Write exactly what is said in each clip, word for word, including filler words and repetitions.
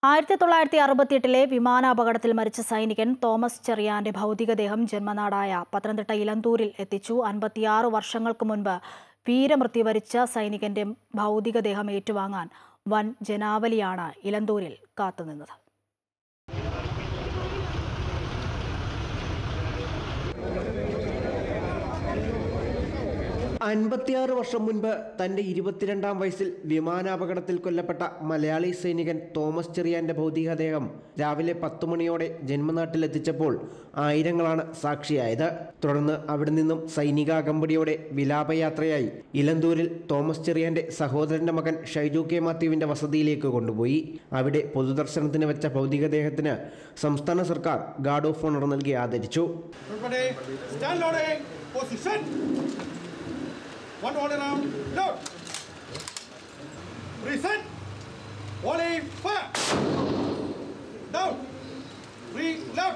ആയിരത്തി തൊള്ളായിരത്തി അറുപത്തിയെട്ടിലെ വിമാനാപകടത്തിൽ മരിച്ച സൈനികൻ തോമസ് ചെറിയാന്റെ ഭൗതികദേഹം ജന്മനാടായ പത്തനംതിട്ട ഇലന്തൂരിൽ എത്തിച്ചു. അൻപത്തിയാറ് വർഷങ്ങൾക്ക് മുൻപ് വീരമൃത്യു വരിച്ച സൈനികന്റെ ഭൗതികദേഹം ഏറ്റുവാങ്ങാൻ വൻ ജനാവലിയാണ് ഇലന്തൂരിൽ കാത്തുനിന്നത്. അൻപത്തിയാറ് വർഷം മുൻപ് തൻ്റെ ഇരുപത്തിരണ്ടാം വയസ്സിൽ വിമാനാപകടത്തിൽ കൊല്ലപ്പെട്ട മലയാളി സൈനികൻ തോമസ് ചെറിയാന്റെ ഭൗതികദേഹം രാവിലെ പത്തു മണിയോടെ ജന്മനാട്ടിലെത്തിച്ചപ്പോൾ ആയിരങ്ങളാണ് സാക്ഷിയായത്. തുടർന്ന് അവിടെ നിന്നും സൈനിക അകമ്പടിയോടെ വിലാപയാത്രയായി ഇലന്തൂരിൽ തോമസ് ചെറിയാന്റെ സഹോദരന്റെ മകൻ ഷൈജു കെ മാത്യുവിന്റെ വസതിയിലേക്ക് കൊണ്ടുപോയി. അവിടെ പൊതുദർശനത്തിന് വെച്ച ഭൗതികദേഹത്തിന് സംസ്ഥാന സർക്കാർ ഗാർഡ് ഓഫ് ഓണർ നൽകി ആദരിച്ചു. One all around, load. Reset. Volley, fire. Down. Reload.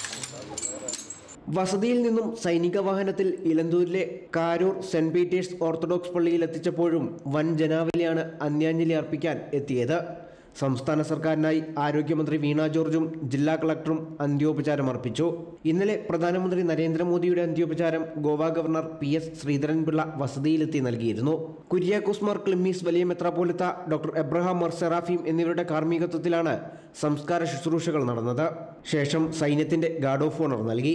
വസതിയിൽ നിന്നും സൈനിക വാഹനത്തിൽ ഇലന്തൂരിലെ കാരൂർ സെന്റ് പീറ്റേഴ്സ് ഓർത്തഡോക്സ് പള്ളിയിൽ എത്തിച്ചപ്പോഴും വൻ ജനാവലിയാണ് അന്ത്യാഞ്ജലി അർപ്പിക്കാൻ എത്തിയത്. സംസ്ഥാന സർക്കാരിനായി ആരോഗ്യമന്ത്രി വീണ ജോർജും ജില്ലാ കളക്ടറും അന്ത്യോപചാരം അർപ്പിച്ചു. ഇന്നലെ പ്രധാനമന്ത്രി നരേന്ദ്രമോദിയുടെ അന്ത്യോപചാരം Goa governor P S Sreedharan Pillai വസതിയിലെത്തി നൽകിയിരുന്നു. കുര്യാക്കോസ് മാർ ക്ലിമ്മീസ് വലിയ മെത്രാപ്പോലിത്ത, ഡോക്ടർ എബ്രഹാം മാർ സെറാഫീം എന്നിവരുടെ കാർമ്മികത്വത്തിലാണ് സംസ്കാര ശുശ്രൂഷകൾ നടന്നത്. ശേഷം സൈന്യത്തിന്റെ ഗാർഡ് ഓഫ് ഓണർ നൽകി.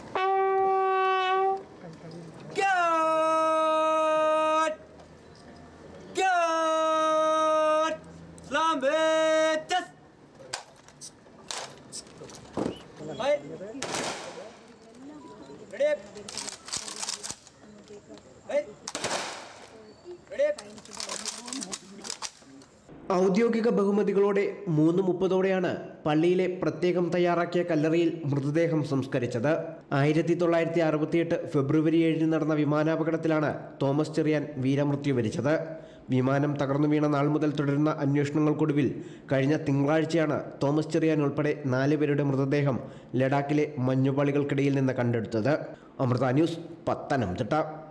ഔദ്യോഗിക ബഹുമതികളോടെ മൂന്ന് മുപ്പതോടെയാണ് പള്ളിയിലെ പ്രത്യേകം തയ്യാറാക്കിയ കല്ലറയിൽ മൃതദേഹം സംസ്കരിച്ചത്. ആയിരത്തി തൊള്ളായിരത്തി അറുപത്തിയെട്ട് ഫെബ്രുവരി ഏഴിന് നടന്ന വിമാനാപകടത്തിലാണ് തോമസ് ചെറിയാൻ വീരമൃത്യു വരിച്ചത്. വിമാനം തകർന്നു വീണ നാൾ മുതൽ തുടരുന്ന അന്വേഷണങ്ങൾക്കൊടുവിൽ കഴിഞ്ഞ തിങ്കളാഴ്ചയാണ് തോമസ് ചെറിയാൻ ഉൾപ്പെടെ നാല് പേരുടെ മൃതദേഹം ലഡാക്കിലെ മഞ്ഞുപാളികൾക്കിടയിൽ നിന്ന് കണ്ടെടുത്തത്. അമൃത ന്യൂസ്, പത്തനംതിട്ട.